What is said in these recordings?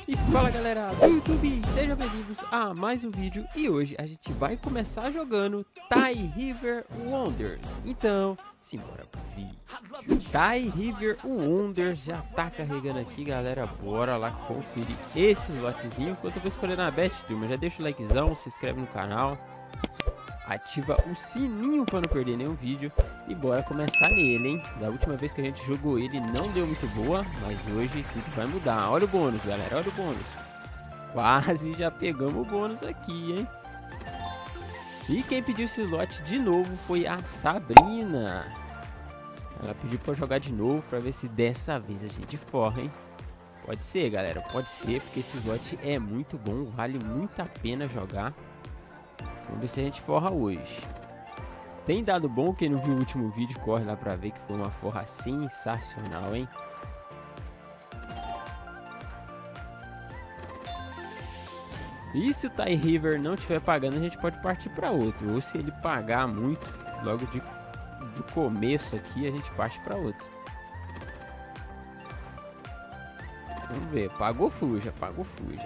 E fala galera do YouTube, sejam bem-vindos a mais um vídeo. E hoje a gente vai começar jogando TIE River Wonders. Então, simbora pro vídeo. TIE River Wonders já tá carregando aqui, galera. Bora lá conferir esse slotzinho. Enquanto eu vou escolhendo a bet, turma, já deixa o likezão, se inscreve no canal, ativa o sininho para não perder nenhum vídeo. E bora começar nele, hein? Da última vez que a gente jogou ele não deu muito boa, mas hoje tudo vai mudar. Olha o bônus, galera, olha o bônus. Quase já pegamos o bônus aqui, hein? E quem pediu esse slot de novo foi a Sabrina. Ela pediu para jogar de novo para ver se dessa vez a gente forra, hein? Pode ser, galera, pode ser, porque esse slot é muito bom, vale muito a pena jogar. Vamos ver se a gente forra hoje. Tem dado bom, quem não viu o último vídeo, corre lá pra ver que foi uma forra sensacional, hein? E se o TIE River não estiver pagando, a gente pode partir para outro. Ou se ele pagar muito, logo de começo aqui, a gente parte para outro. Vamos ver, pagou fuja, pagou fuja.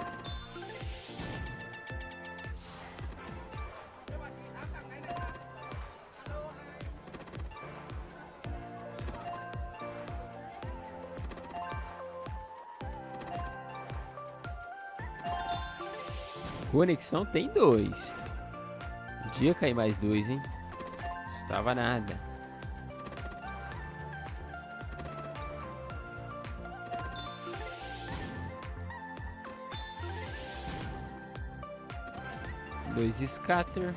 Conexão tem 2. Podia cair mais 2, hein? Não estava nada. Dois scatter.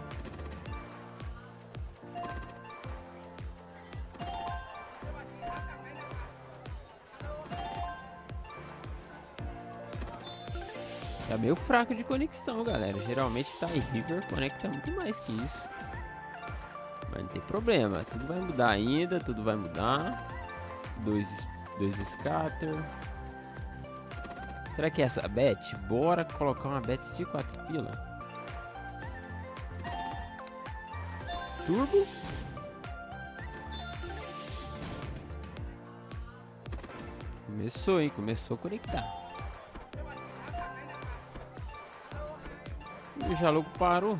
Tá meio fraco de conexão, galera. Geralmente TIE River conecta muito mais que isso. Mas não tem problema. Tudo vai mudar ainda. Tudo vai mudar. Dois scatter. Será que é essa bet? Bora colocar uma bet de 4 pila. Turbo. Começou, hein? Começou a conectar. Já logo parou.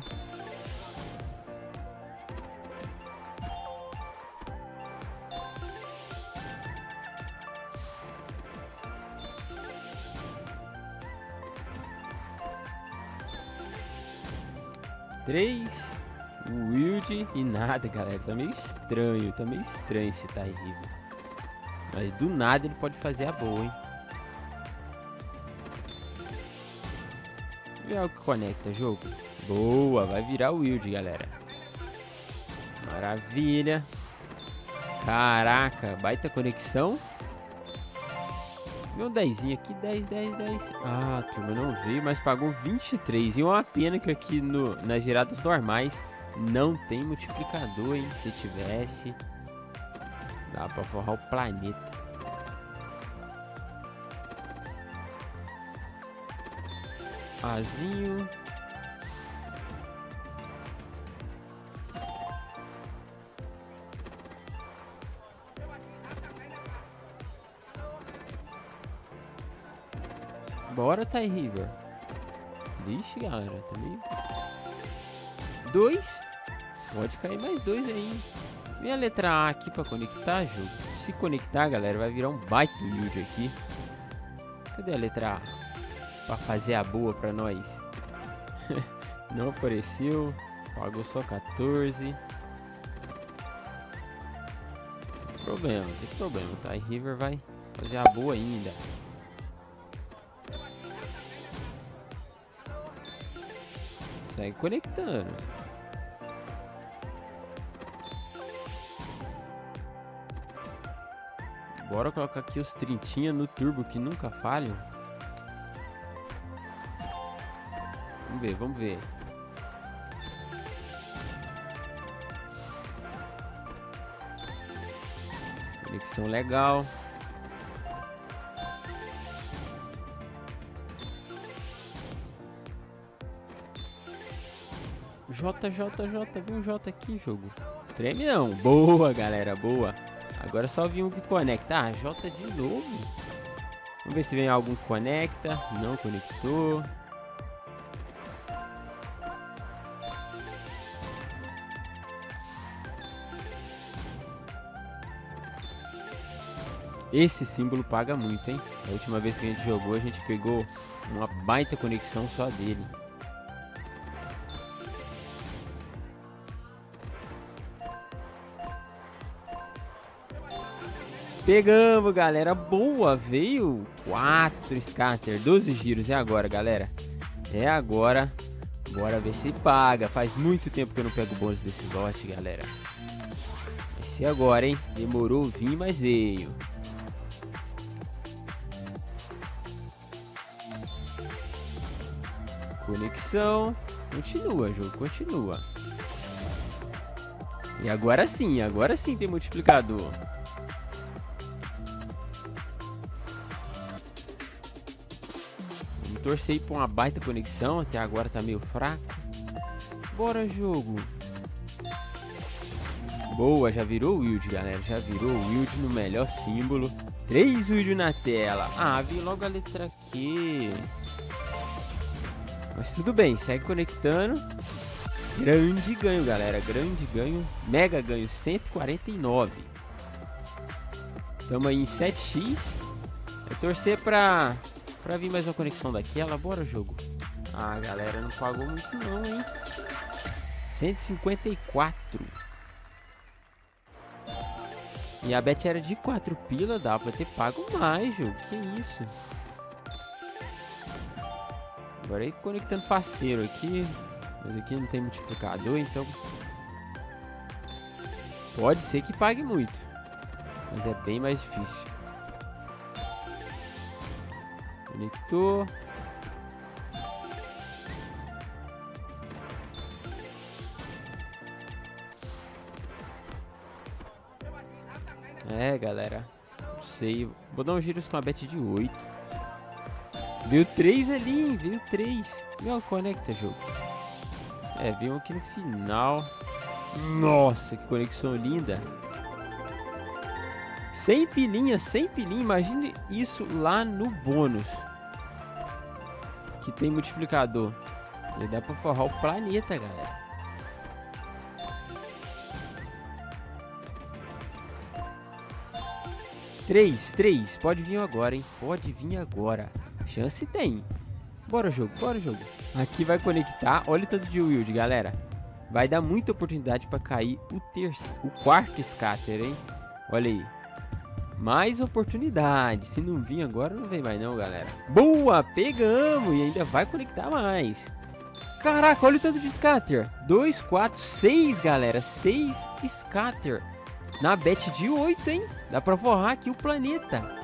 Três. Wild e nada, galera. Tá meio estranho. Tá meio estranho esse TIE River. Mas do nada ele pode fazer a boa, hein? Ver o que conecta, jogo. Boa, vai virar o Wild, galera. Maravilha. Caraca, baita conexão. Meu 10 aqui, 10. Ah, turma, não veio, mas pagou 23. E uma pena que aqui nas giradas normais não tem multiplicador, hein? Se tivesse, dá pra forrar o planeta. Azinho. Bora, TIE River. Vixe, galera, tá meio... 2. Pode cair mais 2 aí. Vem a letra A aqui pra conectar, jogo. Se conectar, galera, vai virar um baita build aqui. Cadê a letra A? Pra fazer a boa pra nós. Não apareceu. Pagou só 14. Problema, não tem problema. O TIE River vai fazer a boa ainda. Segue conectando. Bora colocar aqui os 30 no turbo que nunca falham. Vamos ver. Conexão legal. J, viu um J aqui, jogo. Treme não. Boa, galera, boa. Agora só vi um que conecta. Ah, J de novo. Vamos ver se vem algum que conecta. Não conectou. Esse símbolo paga muito, hein? A última vez que a gente jogou, a gente pegou uma baita conexão só dele. Pegamos, galera. Boa, veio 4 scatter, 12 giros. É agora, galera. É agora. Bora ver se paga. Faz muito tempo que eu não pego bônus desse lote, galera. Vai ser agora, hein? Demorou vir, mas veio. Conexão. Continua, jogo. Continua. E agora sim tem multiplicador. Vamos torcer pra uma baita conexão. Até agora tá meio fraco. Bora, jogo. Boa, já virou Wild, galera. Já virou Wild no melhor símbolo. 3 Wild na tela. Ah, vi logo a letra Q. Mas tudo bem, segue conectando. Grande ganho, galera. Grande ganho. Mega ganho, 149. Estamos aí em 7x. É torcer pra vir mais uma conexão daquela. Bora, jogo. Ah, galera, não pagou muito não, hein. 154. E a bet era de 4 pila. Dá pra ter pago mais, jogo. Que isso. Agora aí conectando parceiro aqui. Mas aqui não tem multiplicador, então pode ser que pague muito. Mas é bem mais difícil. Conectou. É, galera. Não sei. Vou dar uns giros com a bet de 8. Veio 3 ali, veio 3. Não, conecta, jogo. É, veio aqui no final. Nossa, que conexão linda. 100 pilinhas, 100 pilinhas. Imagine isso lá no bônus. Que tem multiplicador. E dá pra forrar o planeta, galera. Três. Pode vir agora, hein? Pode vir agora. Chance tem. Bora, jogo. Bora, jogo. Aqui vai conectar. Olha o tanto de Wild, galera. Vai dar muita oportunidade para cair o quarto scatter, hein? Olha aí. Mais oportunidade. Se não vir agora, não vem mais não, galera. Boa! Pegamos! E ainda vai conectar mais. Caraca, olha o tanto de scatter. 2, 4, 6, galera. 6 scatter. Na bet de 8, hein? Dá pra forrar aqui o planeta.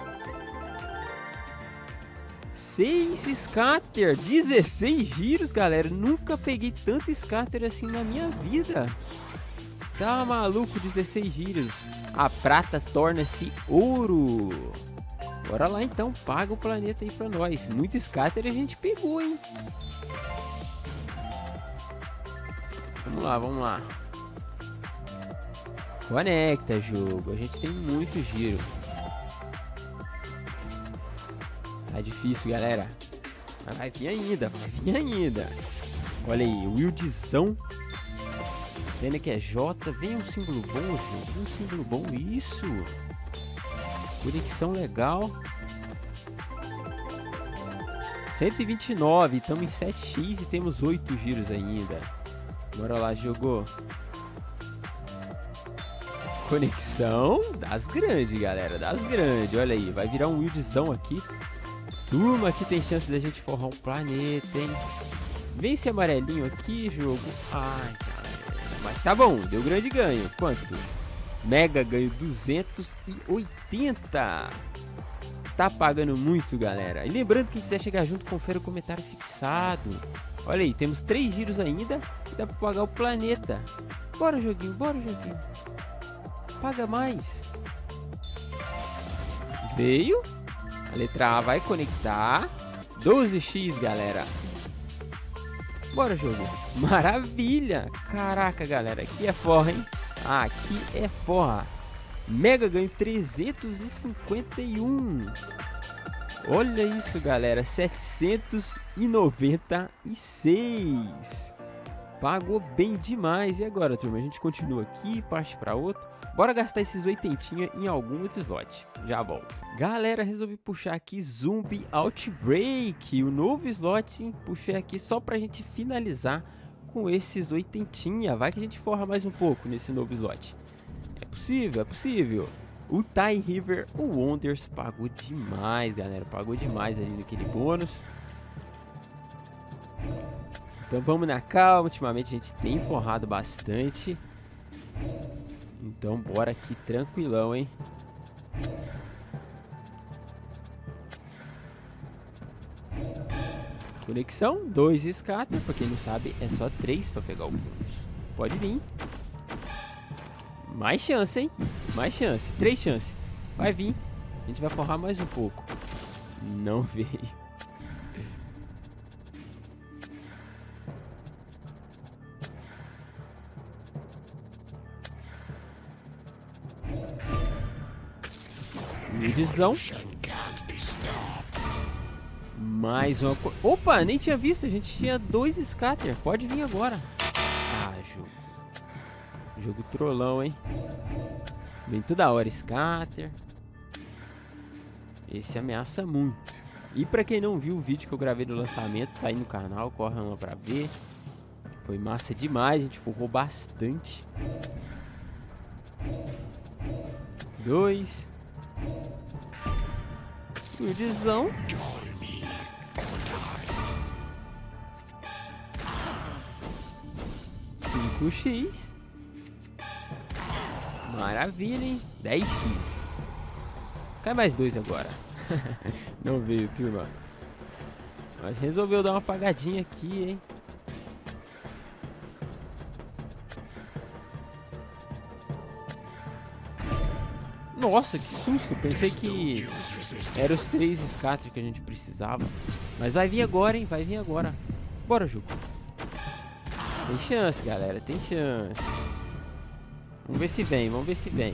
6 scatter, 16 giros, galera. Nunca peguei tanto scatter assim na minha vida. Tá maluco, 16 giros. A prata torna-se ouro. Bora lá então, paga o planeta aí pra nós. Muito scatter a gente pegou, hein. Vamos lá. Conecta, jogo. A gente tem muito giro. Tá difícil, galera. Mas vai vir ainda. Olha aí, Wildzão. Vendo que é J. Vem um símbolo bom, gente. Um símbolo bom, isso. Conexão legal. 129. Estamos em 7x e temos 8 giros ainda. Bora lá, jogou. Conexão das grandes, galera. Das grandes. Olha aí, vai virar um Wildzão aqui. Turma, aqui tem chance da gente forrar um planeta, hein? Vem esse amarelinho aqui, jogo. Ai, cara. Mas tá bom, deu grande ganho. Quanto? Mega ganho 280. Tá pagando muito, galera. E lembrando que quem quiser chegar junto, confere o comentário fixado. Olha aí, temos 3 giros ainda e dá pra pagar o planeta. Bora, joguinho, Paga mais. Veio. A letra A vai conectar. 12x, galera. Bora, jogo. Maravilha. Caraca, galera. Aqui é forra, hein? Aqui é forra. Mega ganho 351. Olha isso, galera, 796. Pagou bem demais. E agora, turma, a gente continua aqui, parte para outro. Bora gastar esses 80 em algum outro slot. Já volto. Galera, resolvi puxar aqui Zombie Outbreak, o novo slot, hein? Puxei aqui só pra gente finalizar com esses 80. Vai que a gente forra mais um pouco nesse novo slot. É possível, é possível. O TIE River, o Wonders, pagou demais, galera. Pagou demais ali naquele bônus. Então vamos na calma. Ultimamente a gente tem forrado bastante. Então bora aqui tranquilão, hein. Conexão, 2 scatter. Pra quem não sabe, é só 3 pra pegar o bônus. Pode vir. Mais chance, hein? Mais chance. 3 chances. Vai vir. A gente vai forrar mais um pouco. Não veio. Midizão. Mais uma coisa. Opa, nem tinha visto. A gente tinha 2 scatter. Pode vir agora. Ah, jogo. Jogo trollão, hein? Vem toda hora scatter. Esse ameaça muito. E pra quem não viu o vídeo que eu gravei do lançamento, tá aí no canal, corre lá pra ver. Foi massa demais, a gente forrou bastante. 2. Buildzão. 5x. Maravilha, hein? 10x. Cai mais 2 agora. Não veio, turma. Mas resolveu dar uma apagadinha aqui, hein? Nossa, que susto. Pensei que eram os 3 scatter que a gente precisava. Mas vai vir agora, hein? Vai vir agora. Bora, jogo. Tem chance, galera. Tem chance. Vamos ver se vem. Vamos ver se vem.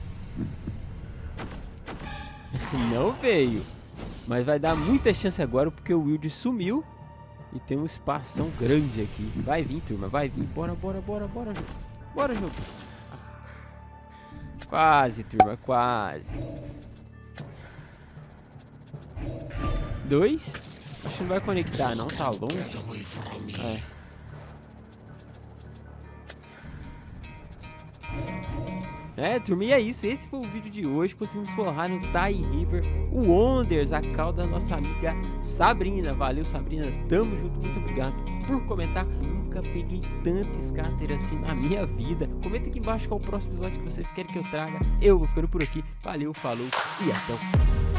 Não veio. Mas vai dar muita chance agora porque o Wild sumiu. E tem um espação grande aqui. Vai vir, turma. Vai vir. Bora, bora, bora, bora, jogo. Bora, jogo. Quase, turma. Quase. 2. Acho que não vai conectar, não. Tá longe. É. É, turma, e é isso. Esse foi o vídeo de hoje. Conseguimos forrar no TIE River o Wonders, a call da nossa amiga Sabrina. Valeu, Sabrina. Tamo junto. Muito obrigado por comentar. Nunca peguei tanto scatter assim na minha vida. Comenta aqui embaixo qual o próximo slot que vocês querem que eu traga. Eu vou ficando por aqui. Valeu, falou e até o próximo.